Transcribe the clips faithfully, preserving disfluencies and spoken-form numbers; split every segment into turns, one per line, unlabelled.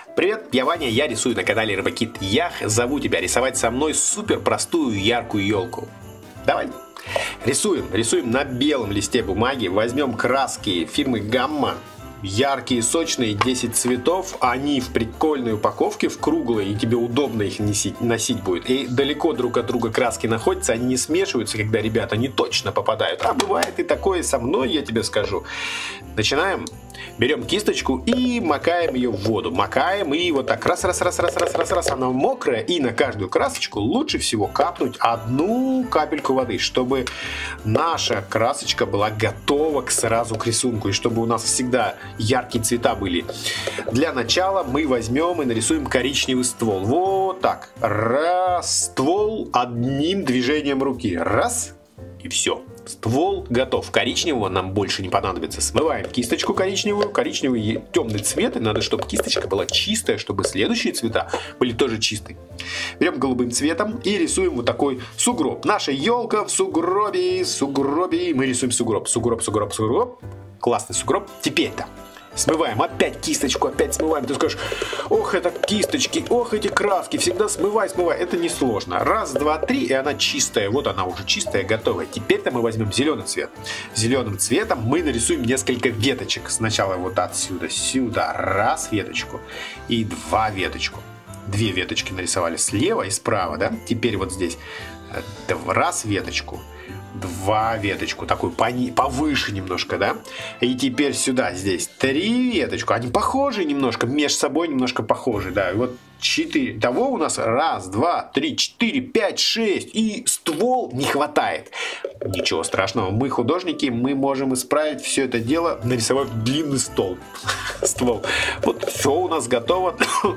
Привет, я Ваня, я рисую на канале Рыбакит. Я зову тебя рисовать со мной супер простую яркую елку. Давай. Рисуем, рисуем на белом листе бумаги. Возьмем краски фирмы Gamma. Яркие, сочные, десять цветов. Они в прикольной упаковке, в круглой, и тебе удобно их носить, носить будет. И далеко друг от друга краски находятся, они не смешиваются, когда ребята не точно попадают. А бывает и такое со мной, я тебе скажу. Начинаем. Берем кисточку и макаем ее в воду. Макаем и вот так раз, раз, раз, раз, раз, раз, раз. Она мокрая. И на каждую красочку лучше всего капнуть одну капельку воды, чтобы наша красочка была готова к сразу к рисунку. И чтобы у нас всегда яркие цвета были. Для начала мы возьмем и нарисуем коричневый ствол. Вот так. Раз. Ствол одним движением руки. Раз. И все. Ствол готов. Коричневого нам больше не понадобится. Смываем кисточку коричневую. Коричневый темный цвет. И надо, чтобы кисточка была чистая, чтобы следующие цвета были тоже чистые. Берем голубым цветом и рисуем вот такой сугроб. Наша елка в сугробе. Сугробе. Мы рисуем сугроб. Сугроб, сугроб, сугроб. Классный сугроб. Теперь-то смываем опять кисточку, опять смываем. Ты скажешь, ох, это кисточки, ох, эти краски, всегда смывай, смывай. Это несложно. Раз, два, три, и она чистая. Вот она уже чистая, готовая. Теперь-то мы возьмем зеленый цвет. Зеленым цветом мы нарисуем несколько веточек. Сначала вот отсюда, сюда. Раз веточку и два веточку. Две веточки нарисовали слева и справа, да? Теперь вот здесь раз веточку. Два веточку, такую пони, повыше немножко, да? И теперь сюда, здесь три веточку. Они похожи немножко, между собой немножко похожи, да. И вот четыре. Того у нас раз, два, три, четыре, пять, шесть. И ствол не хватает. Ничего страшного. Мы художники, мы можем исправить все это дело, нарисовав длинный стол. Ствол. Вот все у нас готово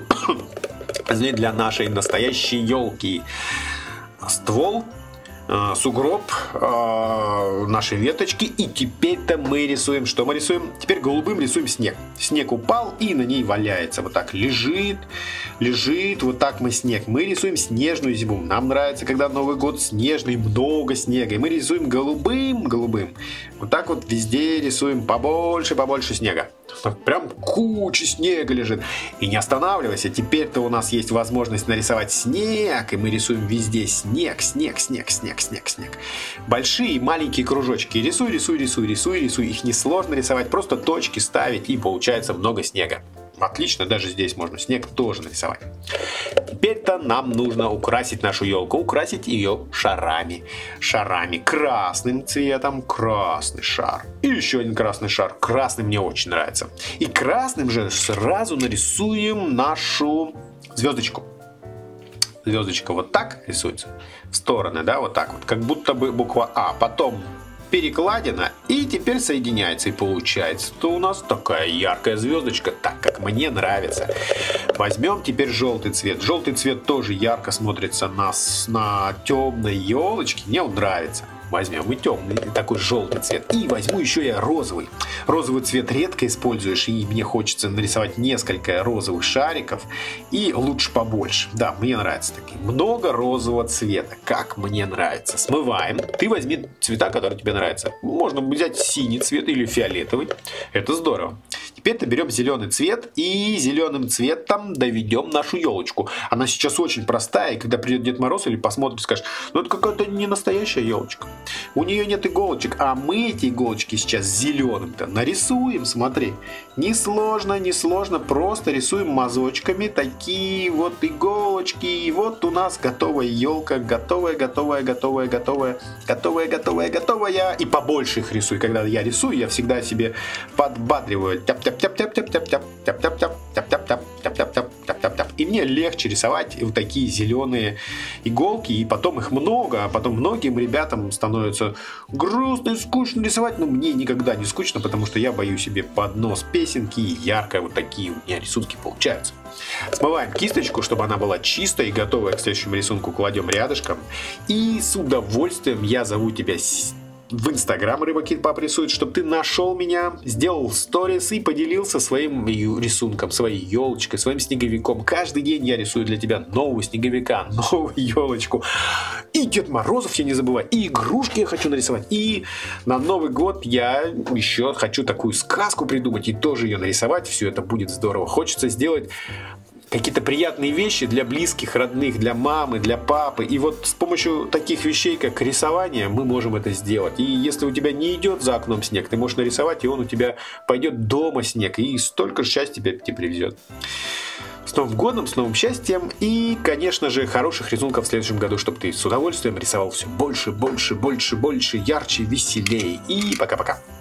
для нашей настоящей елки. Ствол. Сугроб, э, наши веточки. И теперь-то мы рисуем, что мы рисуем? Теперь голубым рисуем снег. Снег упал и на ней валяется. Вот так лежит, лежит. Вот так мы снег. Мы рисуем снежную зиму. Нам нравится, когда Новый год снежный, много снега. И мы рисуем голубым, голубым. Вот так вот везде рисуем побольше, побольше снега. Прям куча снега лежит. И не останавливайся. Теперь-то у нас есть возможность нарисовать снег. И мы рисуем везде снег, снег, снег, снег, снег, снег. Большие и маленькие кружочки. Рисуй, рисуй, рисуй, рисуй, рисуй. Их несложно рисовать. Просто точки ставить, и получается много снега. Отлично, даже здесь можно снег тоже нарисовать. Теперь-то нам нужно украсить нашу елку. Украсить ее шарами. Шарами. Красным цветом. Красный шар. И еще один красный шар. Красный мне очень нравится. И красным же сразу нарисуем нашу звездочку. Звездочка вот так рисуется. В стороны, да, вот так вот. Как будто бы буква А. Потом перекладина, и теперь соединяется, и получается то у нас такая яркая звездочка, так как мне нравится. Возьмем теперь желтый цвет. Желтый цвет тоже ярко смотрится на, на темной елочке, мне он нравится. Возьмем и темный, и такой желтый цвет. И возьму еще я розовый. Розовый цвет редко используешь, и мне хочется нарисовать несколько розовых шариков. И лучше побольше. Да, мне нравится такие. Много розового цвета, как мне нравится. Смываем. Ты возьми цвета, которые тебе нравятся. Можно взять синий цвет или фиолетовый. Это здорово. Теперь-то берем зеленый цвет и зеленым цветом доведем нашу елочку. Она сейчас очень простая, и когда придет Дед Мороз или посмотрит, скажет, ну это какая-то не настоящая елочка. У нее нет иголочек, а мы эти иголочки сейчас зеленым-то нарисуем, смотри. Несложно, несложно, просто рисуем мазочками такие вот иголочки. И вот у нас готовая елка, готовая, готовая, готовая, готовая, готовая, готовая, готовая. И побольше их рисуй. Когда я рисую, я всегда себе подбадриваю. Тяп-тяп-тяп-тяп-тяп-тяп, тяп-тяп-тяп, тяп-тяп-тяп, тяп-тяп-тяп, тяп-тяп-тяп. И мне легче рисовать вот такие зеленые иголки, и потом их много, а потом многим ребятам становится грустно и скучно рисовать, но мне никогда не скучно, потому что я бою себе под нос песенки, и ярко вот такие у меня рисунки получаются. Смываем кисточку, чтобы она была чистая и готовая к следующему рисунку, кладем рядышком. И с удовольствием я зову тебя в Инстаграм Рыбакит Папа рисует, чтобы ты нашел меня, сделал сторис и поделился своим рисунком, своей елочкой, своим снеговиком. Каждый день я рисую для тебя нового снеговика, новую елочку. И Дед Морозов я не забываю, и игрушки я хочу нарисовать. И на Новый год я еще хочу такую сказку придумать и тоже ее нарисовать. Все это будет здорово. Хочется сделать какие-то приятные вещи для близких, родных, для мамы, для папы. И вот с помощью таких вещей, как рисование, мы можем это сделать. И если у тебя не идет за окном снег, ты можешь нарисовать, и он у тебя пойдет дома снег. И столько счастья тебе, тебе привезет. С Новым годом, с новым счастьем и, конечно же, хороших рисунков в следующем году, чтобы ты с удовольствием рисовал все больше, больше, больше, больше, ярче, веселее. И пока-пока.